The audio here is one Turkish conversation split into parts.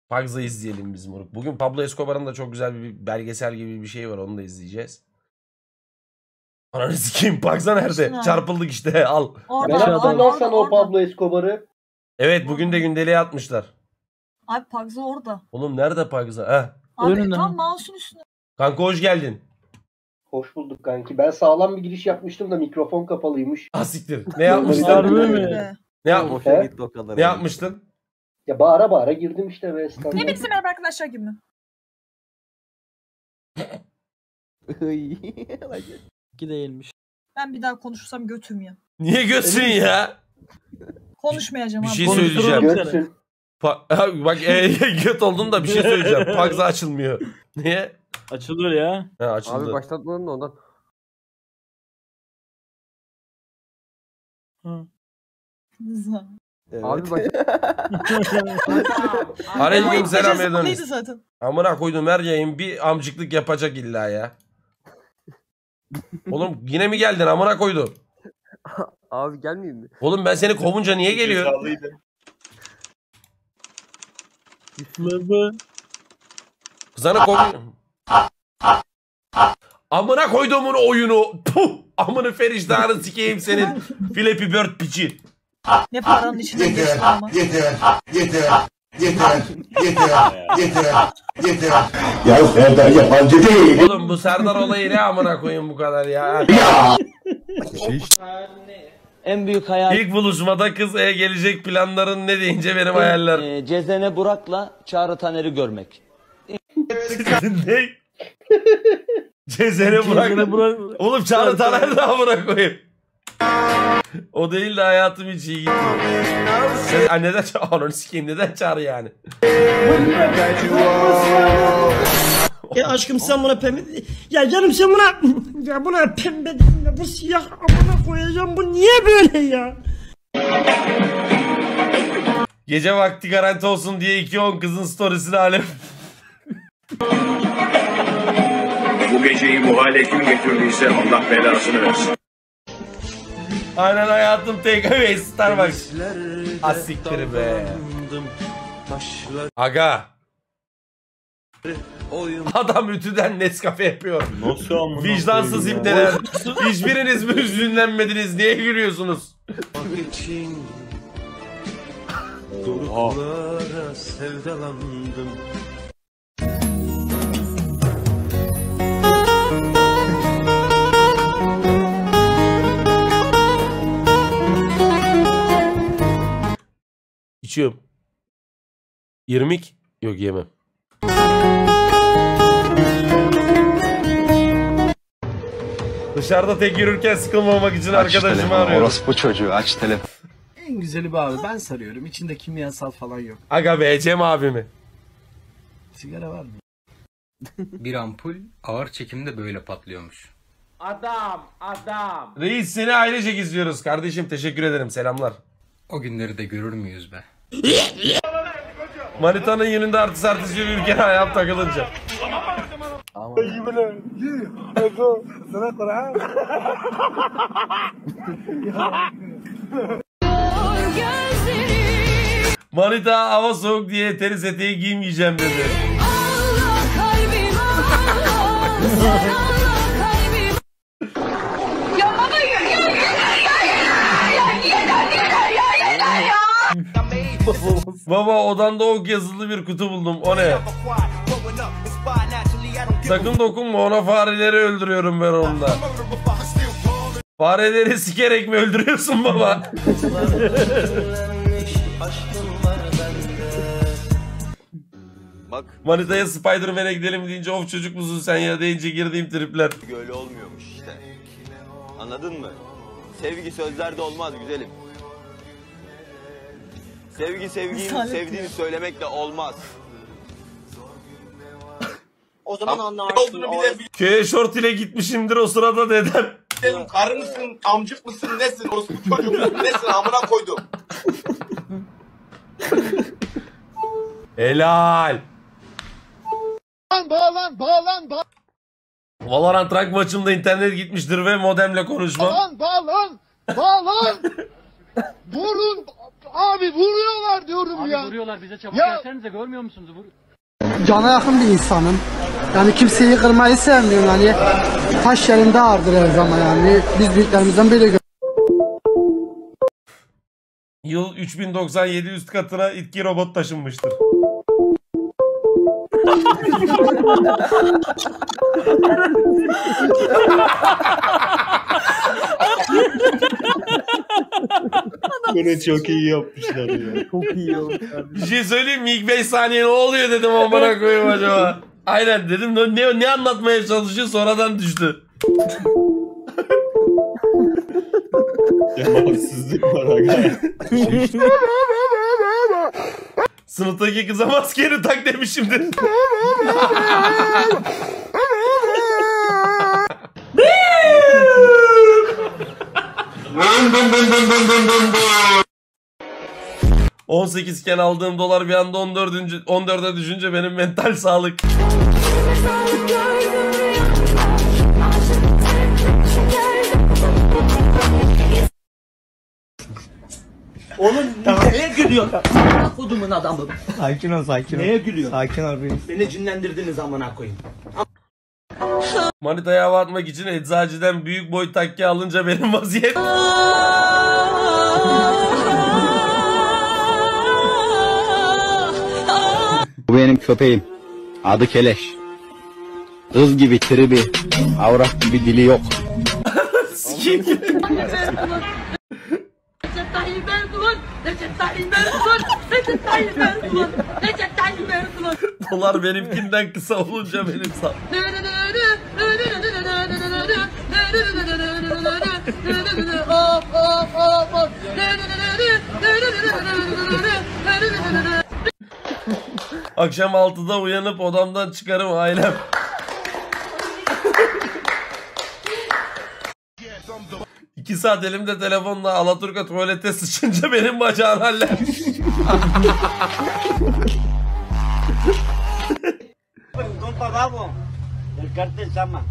Pug's'ı izleyelim biz moruk. Bugün Pablo Escobar'ın da çok güzel bir belgesel gibi bir şey var. Onu da izleyeceğiz. Ananı sikeyim, Pug's'a nerede? Çarpıldık işte, al. Ben attım lan sana o Pablo Escobar'ı. Evet, bugün de gündeliğe atmışlar. Abi Pug's'a orada. Oğlum nerede Pug's'a? Heh. Abi tam mouse'un üstünde. Kanka hoş geldin. Hoş bulduk kanki. Ben sağlam bir giriş yapmıştım da mikrofon kapalıymış. Ah siktir. Ne yapmıştın? Ne Ne yapmıştın? Ya bağıra bağıra girdim işte be. Ne bilsin merhaba arkadaşlar gibi mi? Ki değilmiş. Ben bir daha konuşursam götüm ya. Niye götsün ya? Konuşmayacağım Bir abi. şey söyleyeceğim. Götsün. Bak göt oldum da bir şey söyleyeceğim. Pug's'a açılmıyor. Niye? Açılır ya. Ha, açıldı. Abi başlatmadın da ondan. Evet. Abi bak. Aleyküm selam Sıkıntıydı ediniz. zaten. Amına koydum, her yayın bir amcıklık yapacak illa ya. Oğlum yine mi geldin amına koydum? Abi gelmeyeyim mi? Oğlum ben seni kovunca niye geliyor? Kızana kovun. Amına koyduğumun oyunu. Puh! Amını feriştahını sikeyim senin. Flappy Bird piçi. Ne paranın içinden geçti ama. Ya Serdar yabancı değil. Oğlum bu Serdar olayı ne amına koyayım bu kadar ya. En büyük hayal İlk buluşmada kız gelecek planların ne deyince benim hayaller. Cezene Burak'la Çağrı Taner'i görmek. Ne? Cezene bırak. Oğlum Çağrı Taner de amına koyayım. O değil de hayatım hiç iyi gitmiyor. Neden Çağrı? Ananı sikeyim, neden Çağrı yani? Ya aşkım sen buna pembe... Ya canım sen buna... Ya buna pembe dedin de bu siyah amına koyacağım, bu niye böyle ya? Gece vakti garanti olsun diye 2-10 kızın storiesini alem. Bu geceyi bu hale kim getirdiyse Allah belasını versin. Aynen hayatım TKV Starbucks. Asiktir be. Aga. Adam ütüden Nescafe yapıyor. Nasıl Vicdansız ipneler. Hiçbiriniz mi hüzünlenmediniz? Niye gülüyorsunuz? Doruklara sevdalandım. İçiyorum. İrmik? Yok, yemem. Dışarıda tek yürürken sıkılmamak için arkadaşımı arıyorum. Orospu çocuğu, aç telefon. En güzeli bu abi. Ben sarıyorum. İçinde kimyasal falan yok. Aga be, Cem abimi. Sigara var mı? Bir ampul ağır çekimde böyle patlıyormuş. Adam! Reis seni ailecek izliyoruz. Kardeşim teşekkür ederim. Selamlar. O günleri de görür müyüz be? Manitanın yönünde artist yürürken ayağım takılınca. Manita hava soğuk diye tenis eteği giymeyeceğim dedi. Baba odanda ok yazılı bir kutu buldum. O ne? Sakın dokunma ona, fareleri öldürüyorum ben onda. Fareleri sikerek mi öldürüyorsun baba? Bak. Manitaya Spider-Man'e gidelim deyince of çocuk musun sen ya deyince girdiğim tripler. Öyle olmuyormuş işte. Anladın mı? Sevgi sözlerde olmaz güzelim. Sevgiyi sevdiğini söylemek de olmaz. O zaman anlarsın. Köye şort ile gitmişimdir o sırada dedem. Senin karı mısın, amcık mısın, nesin, orospu çocuğu musun, nesin, amına koydum. Helal. Bağlan. Valorant rank maçımda internet gitmiştir ve modemle konuşmam. Bağlan. Vurun. Abi vuruyorlar diyorum ya? Vuruyorlar bize çabuk Ya. gelsenize görmüyor musunuz? Cana yakın bir insanım. Yani kimseyi kırmayı sevmiyorum yani. Taş yerinde ağırdır her zaman yani. Biz büyüklerimizden böyle Yıl 3097 üst katına itki robot taşınmıştır. Bunu çok iyi yapmışlar ya. Çok iyi olmuş abi. Bir şey söyleyeyim mi? İlk 5 saniye ne oluyor dedim amına koyayım acaba. Aynen dedim ne anlatmaya çalışıyor sonradan düştü. Haksızlık var aga. Sınıftaki kıza maskeni tak demişimdir. ...18 iken aldığım dolar bir anda 14'e düşünce benim mental sağlık. Oğlum neye gülüyorsun? Kodumun adamı. Sakin ol sakin ol. Neye gülüyorsun? Sakin ol reis. Beni cinlendirdiniz amına koyayım. Manitaya hava atmak için eczacıdan büyük boy takke alınca benim vaziyet... Bu benim köpeğim. Adı Keleş. Kız gibi tribi, avrat gibi dili yok. Dolar benimkinden kısa olunca benim sağ. Akşam 6'da uyanıp odamdan çıkarım ailem. İki saat elimde telefonla Alaturka tuvalete sıçınca benim bacağım haller. Compa vamos. El cartel llama.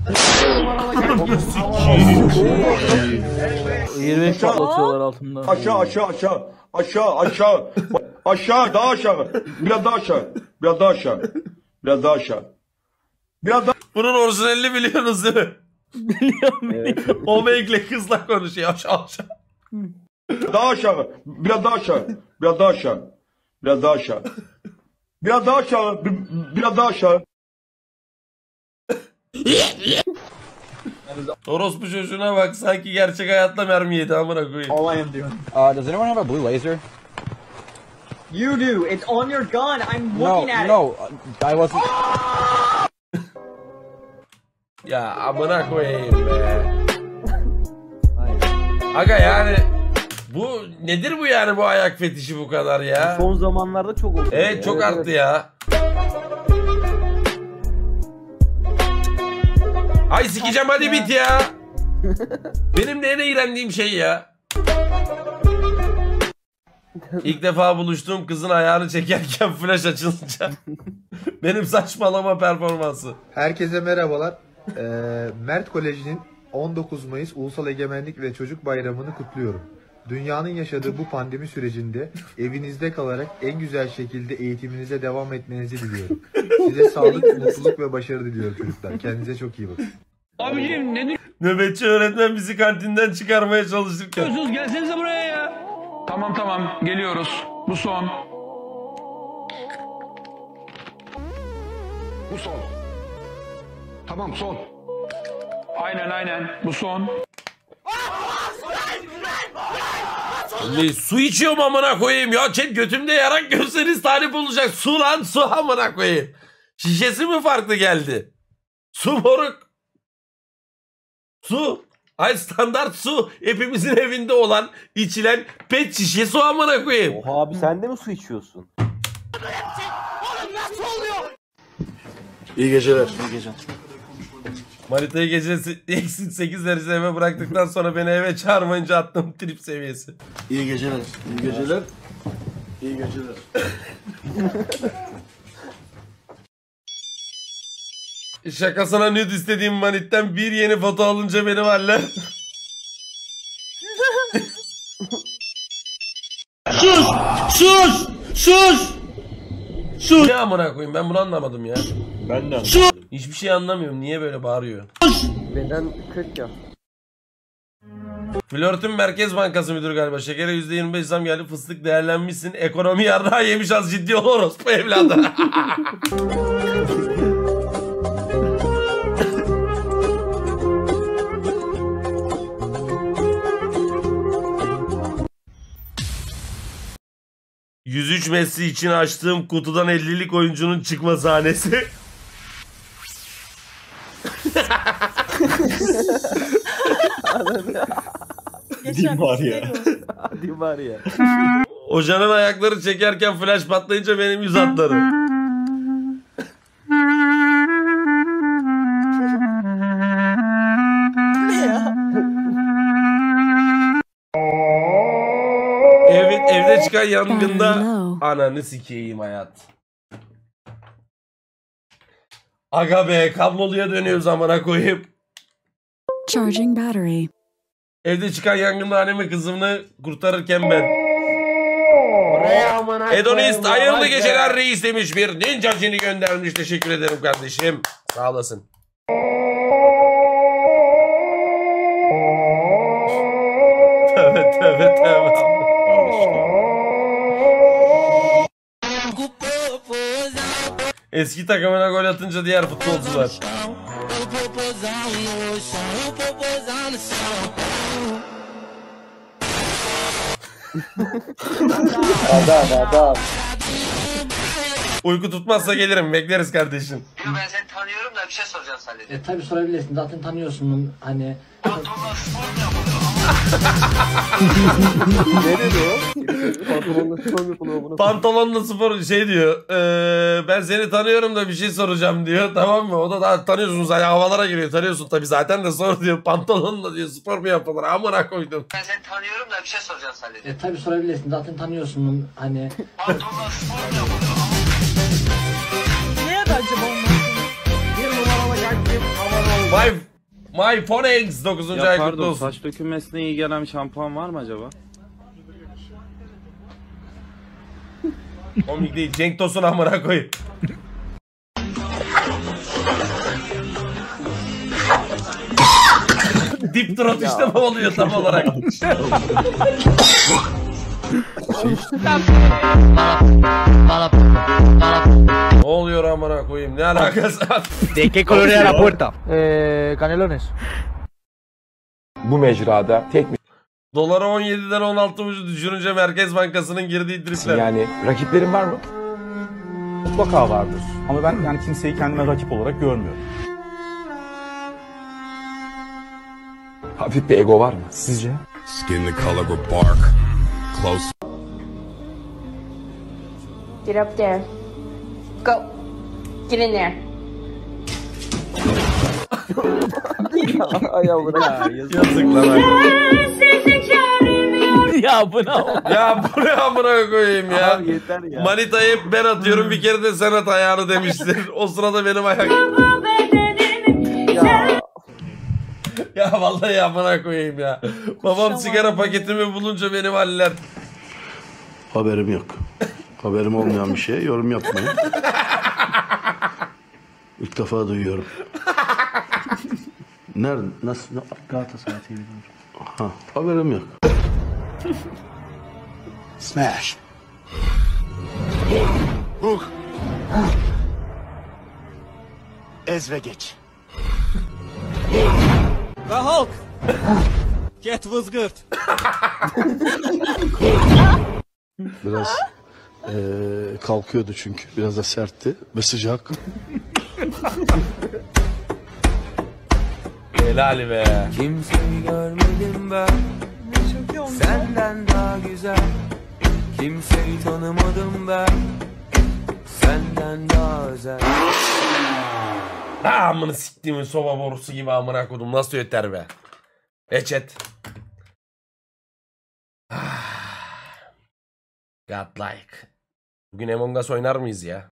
25 patlatıyorlar altında. Aşağı aşağı aşağı. Aşağı aşağı. Aşağı daha aşağı. Biraz daha aşağı. Biraz daha aşağı. Biraz daha aşağı. Biraz daha. Bunun orijinalini biliyorsunuz değil mi? Biliyorum. Omeg'le kızla konuşuyor aşağı aşağı. Daha aşağı. Biraz daha aşağı. Biraz daha aşağı. Biraz daha aşağı. Biraz daha aşağı. Biraz daha aşağı. Orospu çocuğuna bak sanki gerçek hayatta mermi yedi amına koyayım. All I am doing. Does anyone have a blue laser? You do. It's on your gun. I'm No, looking at no, I wasn't. Ya amına koyayım be. Aga yani bu nedir bu yani bu ayak fetişi bu kadar ya? Son zamanlarda çok oldu. Evet çok arttı ya. Ay sikeceğim hadi bit ya. Benim de en eğlendiğim şey ya. İlk defa buluştuğum kızın ayağını çekerken flash açılınca benim saçmalama performansı. Herkese merhabalar. Mert Koleji'nin 19 Mayıs Ulusal Egemenlik ve Çocuk Bayramı'nı kutluyorum. Dünyanın yaşadığı bu pandemi sürecinde evinizde kalarak en güzel şekilde eğitiminize devam etmenizi diliyorum. Size sağlık, mutluluk ve başarı diliyorum çocuklar. Kendinize çok iyi bakın. Abiciğim ne Nöbetçi öğretmen bizi kantinden çıkarmaya çalışırken. diyorsunuz? Gelsenize buraya ya. Tamam geliyoruz. Bu son. Bu son. Tamam son. Aynen bu son. Su içiyorum amına koyayım ya. Chat götümde yarak görseniz talip olacak. Su lan su amına koyayım. Şişesi mi farklı geldi? Su moruk. Su. Ay standart su. Hepimizin evinde olan içilen pet şişe su amına koyayım. Oha abi sen de mi su içiyorsun? İyi geceler. İyi geceler. Manitayı gece eksi 8 derece eve bıraktıktan sonra beni eve çağırmayınca attığım trip seviyesi. İyi geceler. İyi geceler. İyi geceler. Şakasına nude istediğim manitten bir yeni foto alınca beni varlar. Sus! Sus! Sus! Sus! Ne amına koyayım, ben bunu anlamadım ya. Ben de anlamadım. Hiçbir şey anlamıyorum. Niye böyle bağırıyor? Beden 40 ya. Flörtün Merkez Bankası müdürü galiba. Şekere %25 zam geldi. Fıstık değerlenmişsin. Ekonomi yarrağı yemiş, az ciddi ol orospu evladı. ...103 Messi için açtığım kutudan 50'lik oyuncunun çıkma sahnesi. Geçen var ya. Hadi var ya. Hocanın ayakları çekerken flash patlayınca benim yüz atları. Ne ya? Evde çıkan yangında ananı sikeyim hayat. Aga be, kabloluya dönüyoruz amına koyayım. Charging battery. Evde çıkan yangında annemi kızımını kurtarırken ben. Hedonist hayırlı geceler reis demiş, bir ninja jini göndermiş. Teşekkür ederim kardeşim. Sağ olasın. Tövbe. Eski takımına gol atınca diğer futbolcular. Adam. Uyku tutmazsa gelirim, bekleriz kardeşim. Ben seni tanıyorum da bir şey soracağım sadece. Tabii sorabilirsin. Zaten tanıyorsun hani. Ne dedi o? Pantolonla spor yapılıyor buna. Pantolonla spor şey diyor. Ben seni tanıyorum da bir şey soracağım diyor. Tamam mı? O da daha tanıyorsunuz, hani havalara giriyor. Tanıyorsun tabii zaten de sor diyor. Pantolonla diyor spor mu yapılır? Amına koydum. Ben seni tanıyorum da bir şey soracağım sadece. Tabii sorabilirsin. Zaten tanıyorsun hani. Ne yedi acaba onlar? My Phonex 9. ay kutlu olsun. Saç dökülmesine iyi gelen şampuan var mı acaba? Komik değil. Cenk Tosun amına koyayım. Dip throat işte bu oluyor tam olarak. Ne oluyor amına koyayım? Ne alakası var? ¿De qué color era la puerta? Canelones. Bu mecrada tek Doları 17'den 16.5 düşürünce Merkez Bankası'nın girdiği dripler. yani rakiplerin var mı? Mutlaka vardır. Ama ben yani kimseyi kendime rakip olarak görmüyorum. Hafif bir ego var mı sizce? Skin the color of bark. Close. Get up there. Go. Get in there. Ay yavrum ya. Yazık lan. Ya bu ne? Ya bu ne amına koyayım ya. Abi yeter ya. Manitayı hep ben atıyorum, bir kere de sen at ayağını demiştir. O sırada benim ayak. Ya vallahi amına koyayım ya. Babam sigara paketimi bulunca benim haller. Haberim yok. Haberim olmayan bir şeye yorum yapmayın. İlk defa duyuyorum. Nerede? Nasıl? Galatasaray TV'de. Ha, haberim yok. Smash. Ez ve geç. Ve Hulk. Get vızgırt. Biraz kalkıyordu çünkü. Biraz da sertti ve sıcak. Helal be. Kimseyi görmedim ben. Senden daha güzel. Kimseyi tanımadım ben. Senden daha özel. Amına siktiğimin soba borusu gibi amına kodum, nasıl öter be. Chat. Godlike. Bugün Among Us oynar mıyız ya?